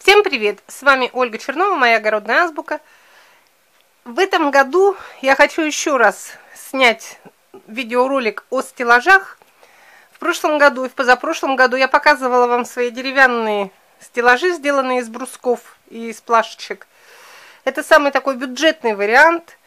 Всем привет! С вами Ольга Чернова, моя огородная азбука. В этом году я хочу еще раз снять видеоролик о стеллажах. В прошлом году и в позапрошлом году я показывала вам свои деревянные стеллажи, сделанные из брусков и из плашечек. Это самый такой бюджетный вариант,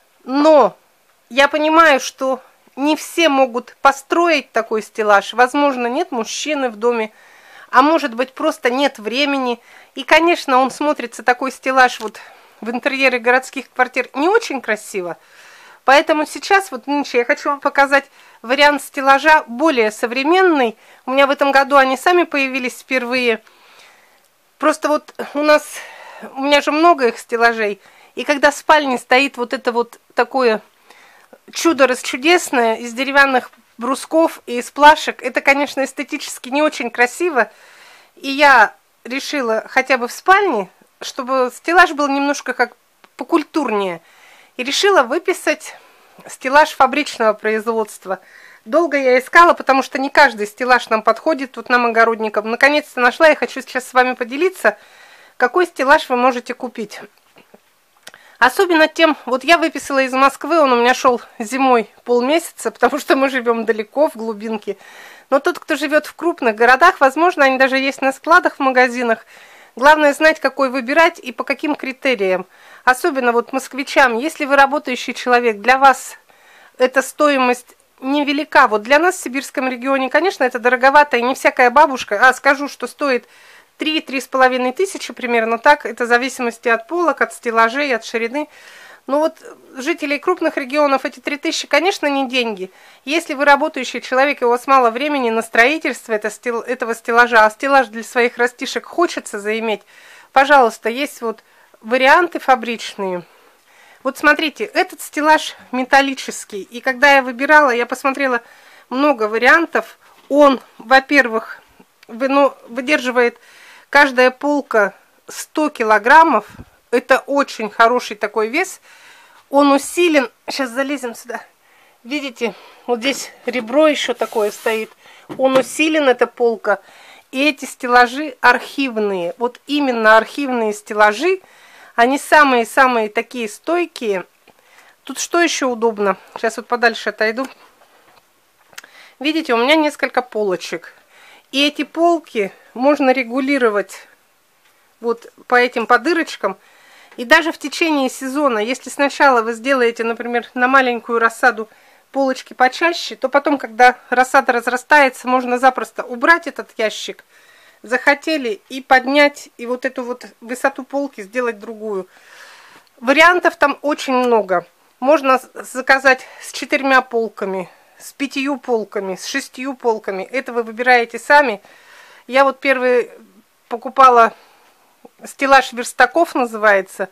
но я понимаю, что не все могут построить такой стеллаж. Возможно, нет мужчины в доме, а может быть, просто нет времени. И, конечно, он смотрится, такой стеллаж, вот в интерьере городских квартир, не очень красиво. Поэтому сейчас, вот нынче, я хочу вам показать вариант стеллажа более современный. У меня в этом году они сами появились впервые. Просто вот у меня же много их стеллажей. И когда в спальне стоит вот это вот такое чудо расчудесное из деревянных брусков и из плашек, это, конечно, эстетически не очень красиво. И я решила хотя бы в спальне, чтобы стеллаж был немножко как покультурнее. И решила выписать стеллаж фабричного производства. Долго я искала, потому что не каждый стеллаж нам подходит, тут нам, огородникам. Наконец-то нашла, я хочу сейчас с вами поделиться, какой стеллаж вы можете купить. Особенно тем, вот я выписала из Москвы, он у меня шел зимой полмесяца, потому что мы живем далеко, в глубинке. Но тот, кто живет в крупных городах, возможно, они даже есть на складах, в магазинах. Главное знать, какой выбирать и по каким критериям. Особенно вот москвичам, если вы работающий человек, для вас эта стоимость невелика. Вот для нас в сибирском регионе, конечно, это дороговато, и не всякая бабушка, скажу, что стоит 3-3,5 тысячи примерно так, это в зависимости от полок, от стеллажей, от ширины. Но вот жителей крупных регионов эти 3000, конечно, не деньги. Если вы работающий человек, и у вас мало времени на строительство этого стеллажа, а стеллаж для своих растишек хочется заиметь, пожалуйста, есть вот варианты фабричные. Вот смотрите, этот стеллаж металлический, и когда я выбирала, я посмотрела много вариантов. Он, во-первых, выдерживает каждая полка 100 килограммов. Это очень хороший такой вес. Он усилен. Сейчас залезем сюда. Видите, вот здесь ребро еще такое стоит. Он усилен, эта полка. И эти стеллажи архивные. Вот именно архивные стеллажи. Они самые-самые такие стойкие. Тут что еще удобно? Сейчас вот подальше отойду. Видите, у меня несколько полочек. И эти полки можно регулировать вот по этим подырочкам. И даже в течение сезона, если сначала вы сделаете, например, на маленькую рассаду полочки почаще, то потом, когда рассада разрастается, можно запросто убрать этот ящик, захотели, и поднять, и вот эту вот высоту полки сделать другую. Вариантов там очень много. Можно заказать с 4 полками, с 5 полками, с 6 полками. Это вы выбираете сами. Я вот первый покупала стеллаж Верстаков, называется.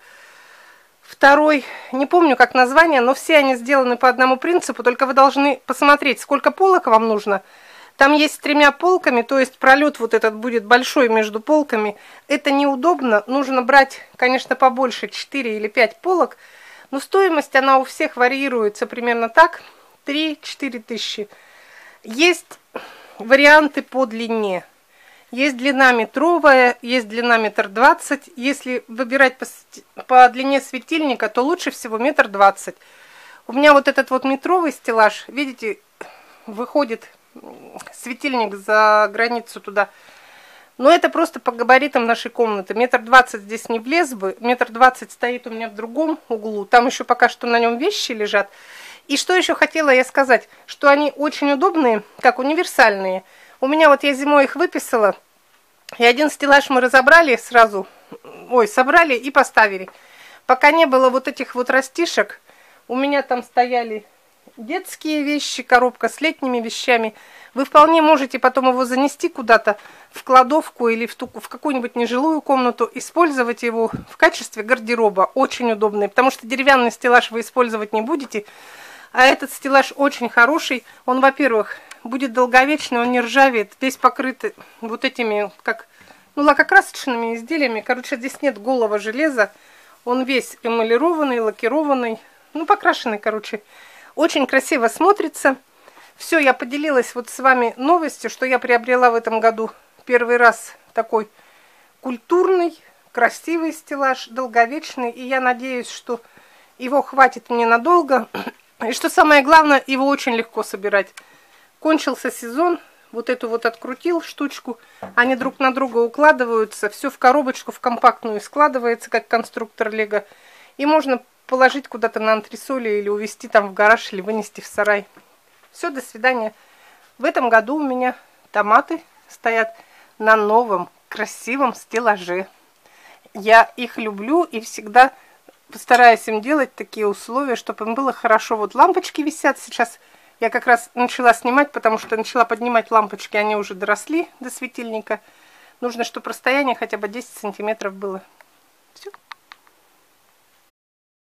Второй, не помню как название, но все они сделаны по одному принципу, только вы должны посмотреть, сколько полок вам нужно. Там есть с 3 полками, то есть пролет вот этот будет большой между полками. Это неудобно, нужно брать, конечно, побольше, 4 или 5 полок, но стоимость она у всех варьируется примерно так, 3-4 тысячи. Есть варианты по длине. Есть длина метровая, есть длина 1,20 м. Если выбирать по длине светильника, то лучше всего 1,20 м. У меня вот этот вот метровый стеллаж, видите, выходит светильник за границу туда. Но это просто по габаритам нашей комнаты. 1,20 м здесь не влез бы. 1,20 м стоит у меня в другом углу. Там еще пока что на нем вещи лежат. И что еще хотела я сказать, что они очень удобные, как универсальные. У меня вот я зимой их выписала, и один стеллаж мы разобрали сразу, собрали и поставили. Пока не было вот этих вот растишек, у меня там стояли детские вещи, коробка с летними вещами. Вы вполне можете потом его занести куда-то в кладовку или в какую-нибудь нежилую комнату, использовать его в качестве гардероба. Очень удобный, потому что деревянный стеллаж вы использовать не будете. А этот стеллаж очень хороший. Он, во-первых, будет долговечный, он не ржавеет, весь покрыт вот этими, как, лакокрасочными изделиями. Короче, здесь нет голого железа. Он весь эмалированный, лакированный, покрашенный, короче. Очень красиво смотрится. Все, я поделилась вот с вами новостью, что я приобрела в этом году первый раз такой культурный, красивый стеллаж, долговечный. И я надеюсь, что его хватит мне надолго. И что самое главное, его очень легко собирать. Кончился сезон, вот эту вот открутил штучку, они друг на друга укладываются, все в коробочку, в компактную складывается, как конструктор Лего. И можно положить куда-то на антресоли или увезти там в гараж, или вынести в сарай. Все, до свидания. В этом году у меня томаты стоят на новом красивом стеллаже. Я их люблю и всегда постараюсь им делать такие условия, чтобы им было хорошо. Вот лампочки висят сейчас. Я как раз начала снимать, потому что начала поднимать лампочки. Они уже доросли до светильника. Нужно, чтобы расстояние хотя бы 10 сантиметров было. Все.